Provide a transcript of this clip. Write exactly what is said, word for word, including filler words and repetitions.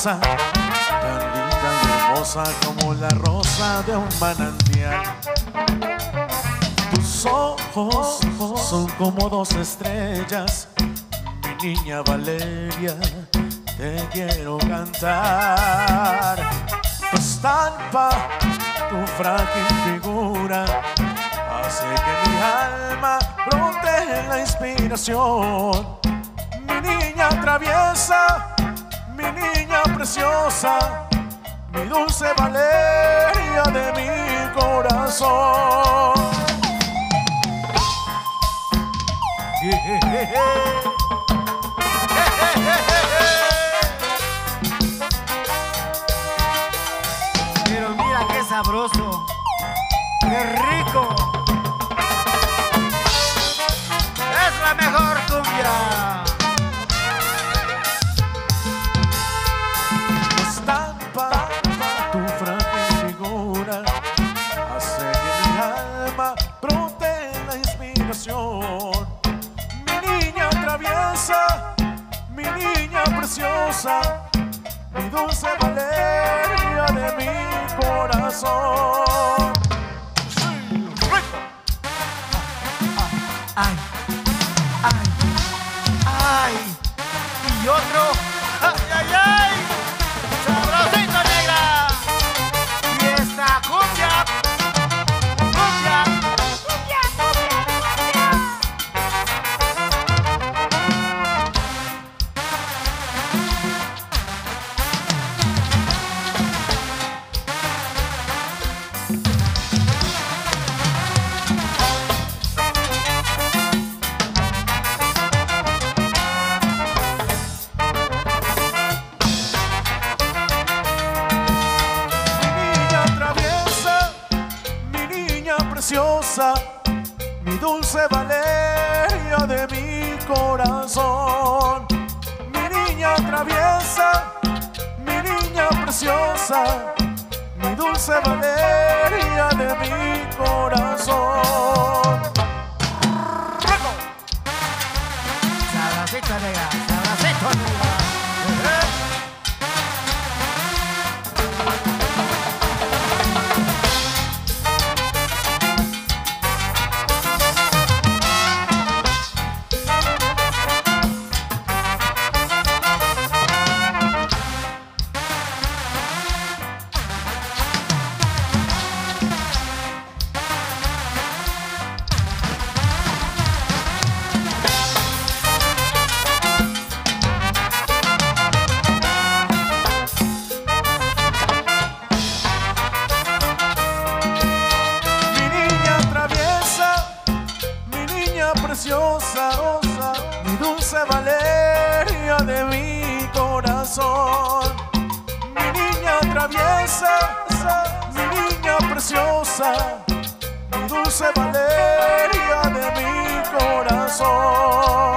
preciosa, tan linda y hermosa como la rosa de un manantial. Tus ojos son como dos estrellas, mi niña Valeria, te quiero cantar. Tu estampa, tu frágil figura, hace que mi alma brote la inspiración. Mi niña traviesa, mi niña preciosa, mi dulce Valeria de mi corazón. Pero mira qué sabroso, qué rico. Es la mejor cumbia. Tu estampa, tu frágil figura, hace que mi alma brote la inspiración. Mi niña traviesa, mi niña preciosa, mi dulce Valeria de mi corazón. Ay, ay, ay. Y otro. Ay, ay, ay. Sabrosito, negra. Y esta cumbia. Cumbia. Cumbia, cumbia, cumbia. Preciosa, mi dulce Valeria de mi corazón. Mi niña traviesa, mi niña preciosa, mi dulce Valeria de mi corazón. Sabrosito, negra. Sabrosito, negra. Preciosa, mi dulce Valeria de mi corazón. Mi niña traviesa, mi niña preciosa, mi dulce Valeria de mi corazón.